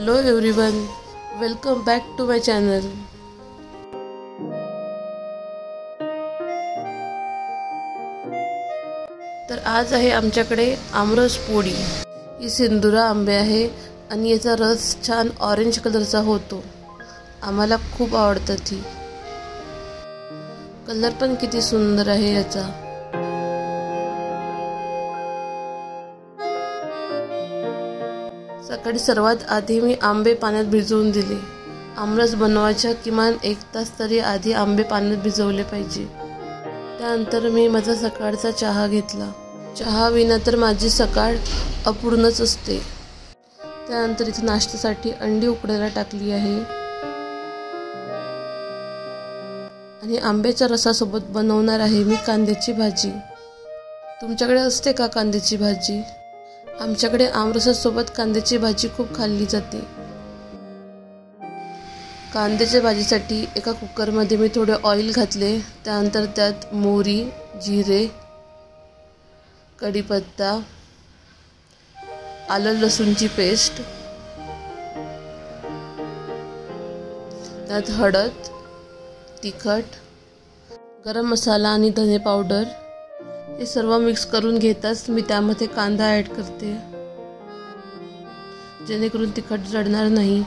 Hello everyone, welcome back to my channel. तर आज आहे आमच्याकडे आमरस पोळी। ही सिंदुरा आंबे आहे आणि याचा रस छान ऑरेंज कलरचा होतो। आम्हाला खूप आवडतं ती। कलर पण किती सुंदर आहे याचा। सकाळी सर्वात आधी मी आंबे पाण्यात भिजवून दिले। आमरस बनवायच्या किमान 1 तास तरी आधी आंबे पाण्यात भिजवले पाहिजे। त्यानंतर मी माझा सकाळचा चहा घेतला। चहा विना तर माझी सकाळ अपूर्णच असते। त्यानंतर इथे नाश्त्यासाठी अंडी उकडायला टाकली आहे आणि आंब्याच्या रसासोबत बनवणार आहे मी कांद्याची भाजी। तुमच्याकडे असते का कांद्याची भाजी? आमच्याकडे आमरसासोबत कांद्याची भाजी खूप खाल्ली जाते। कांद्याच्या भाजीसाठी एका कुकरमध्ये मी थोडे ऑइल घातले। त्यानंतर त्यात मोहरी, जिरे, कढीपत्ता, आलं लसूणची पेस्ट, त्यात हळद, तिखट, गरम मसाला आणि धने पावडर हे सर्व मिक्स करून घेताच मी त्यामध्ये कांदा ॲड करते, जेणेकरून तिखट जळणार नाही।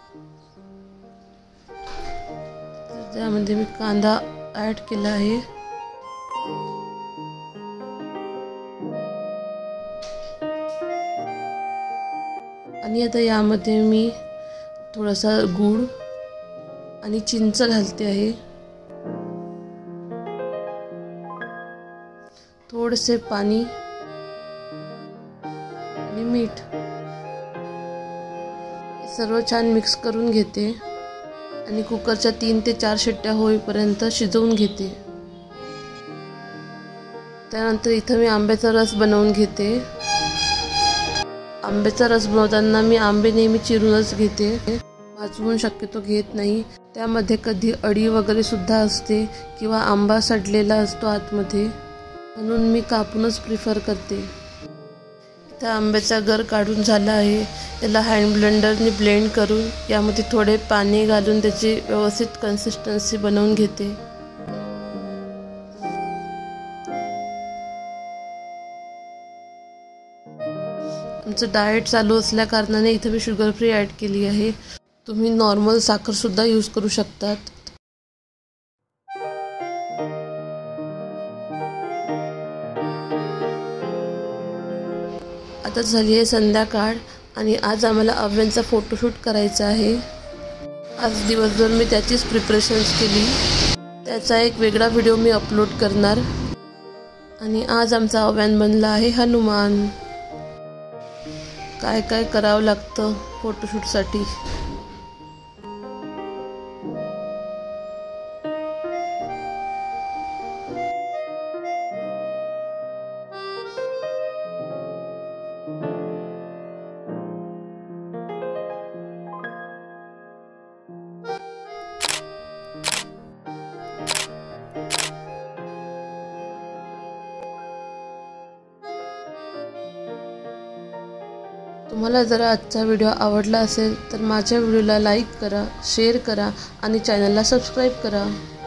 त्यामध्ये मी कांदा ॲड केला आहे आणि आता यामध्ये मी थोडासा गूळ आणि चिंच घालते आहे, थोडेसे पाणी आणि मीठ। सर्व छान मिक्स करून घेते आणि कुकरच्या 3 ते 4 शिट्ट्या होईपर्यंत शिजवून घेते। त्यानंतर इथं मी आंब्याचा रस बनवून घेते। आंब्याचा रस बनवताना मी आंबे नेहमी चिरूनच घेते, भाजवून शक्यतो घेत नाही। त्यामध्ये कधी अळी वगैरे सुद्धा असते किंवा आंबा सडलेला असतो आतमध्ये, म्हणून मी कापूनच प्रिफर करते। इथं आंब्याचा गर काढून झाला आहे। त्याला हँड ब्लेंडरने ब्लेंड करून यामध्ये थोडे पाणी घालून त्याची व्यवस्थित कन्सिस्टन्सी बनवून घेते। आमचं डाएट चालू असल्या कारणाने इथं मी शुगर फ्री ॲड केली आहे। तुम्ही नॉर्मल साखर सुद्धा यूज करू शकतात। आता झाली आहे संध्याकाळ आणि आज आम्हाला अव्यांचा फोटोशूट करायचा आहे। आज दिवसभर मी त्याचीच प्रिपरेशन्स केली। त्याचा एक वेगळा व्हिडिओ मी अपलोड करणार। आणि आज आमचा अव्यान बनला आहे हनुमान। काय काय करावं लागतं फोटोशूटसाठी। तुम्हाला जर आजचा व्हिडिओ आवडला असेल तर माझ्या व्हिडिओला लाईक करा, शेअर करा आणि चॅनलला सबस्क्राईब करा।